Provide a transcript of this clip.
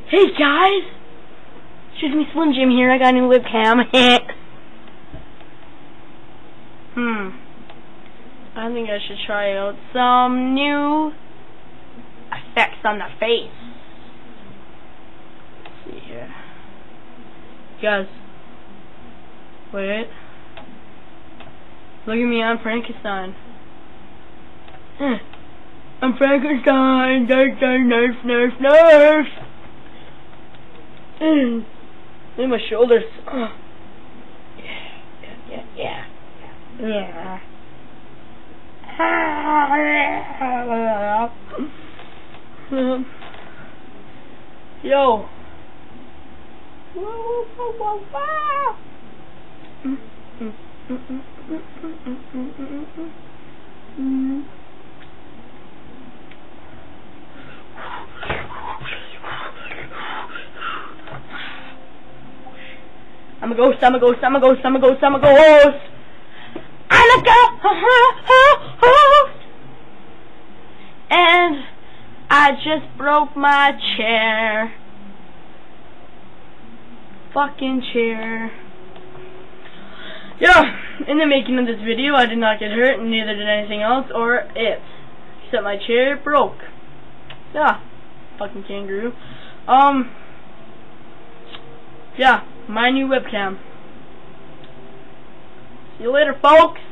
Hey guys! Excuse me, Slim Jim here. I got a new Webb-Cam. I think I should try out some new effects on the face. Let's see here. Guys, wait. Look at me, I'm Frankenstein. I'm Frankenstein. Nerf, nerf, nerf. Look at my shoulders. Yeah. Yo. I'm a ghost. I'm a ghost. I'm a ghost. I'm a ghost. I'm a ghost. I'm a ghost. And I just broke my chair. Fucking chair. Yeah, in the making of this video, I did not get hurt, and neither did anything else, or it. Except my chair broke. Yeah, fucking kangaroo. Yeah, my new Webb-Cam. See you later, folks.